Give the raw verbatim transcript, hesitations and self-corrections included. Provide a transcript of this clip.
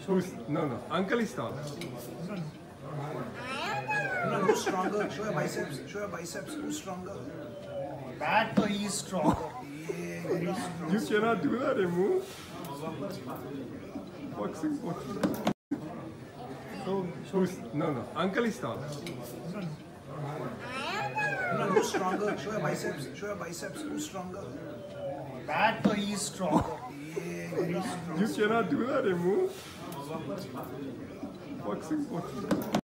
Who's no no? Uncle is tall. No, who's stronger? Show your biceps. Show your biceps. Who's stronger? That though he is strong. Yeah, he's strong. You cannot do that, a move. Boxing, boxing. So, who's no no? Uncle is tall. No, who's stronger? Show your biceps. Show your biceps. Who's stronger? That though he is strong. Yeah, he's strong. You cannot do that, a move. Boxing, boxing.